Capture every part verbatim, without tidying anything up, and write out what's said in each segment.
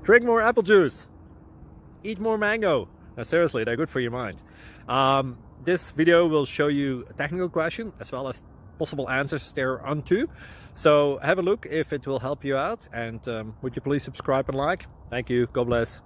Drink more apple juice. Eat more mango. Now, seriously, they're good for your mind. Um, this video will show you a technical question as well as possible answers thereunto. So have a look if it will help you out. And um, would you please subscribe and like? Thank you. God bless.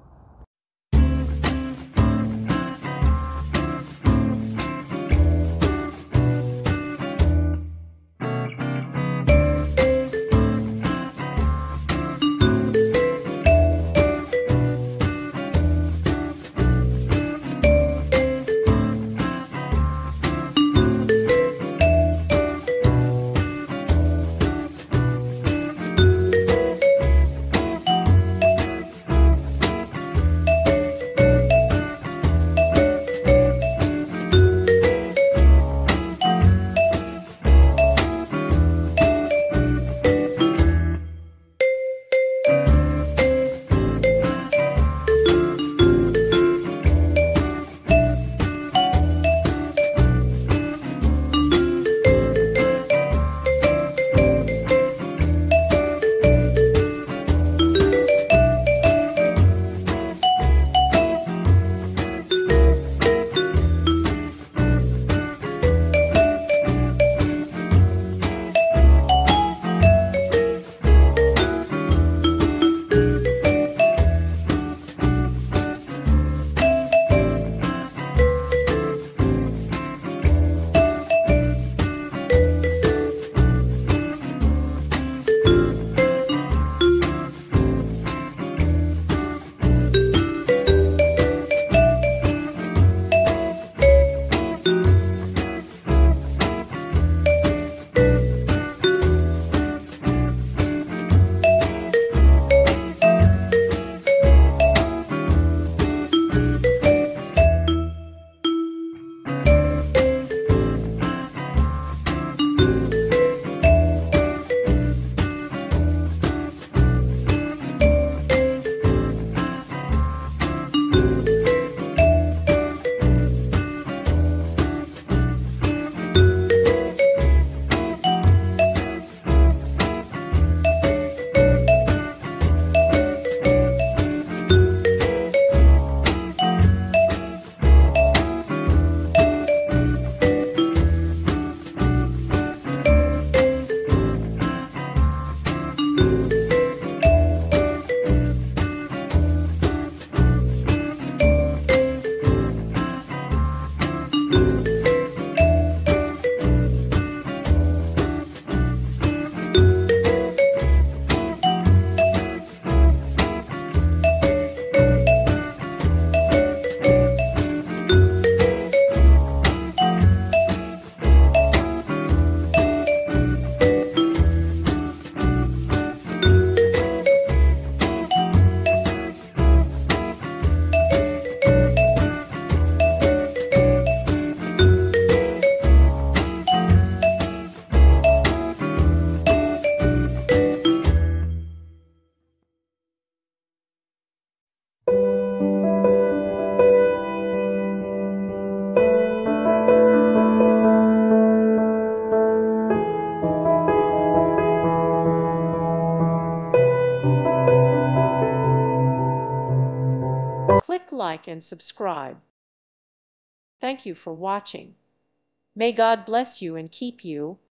Click like and subscribe. Thank you for watching. May God bless you and keep you.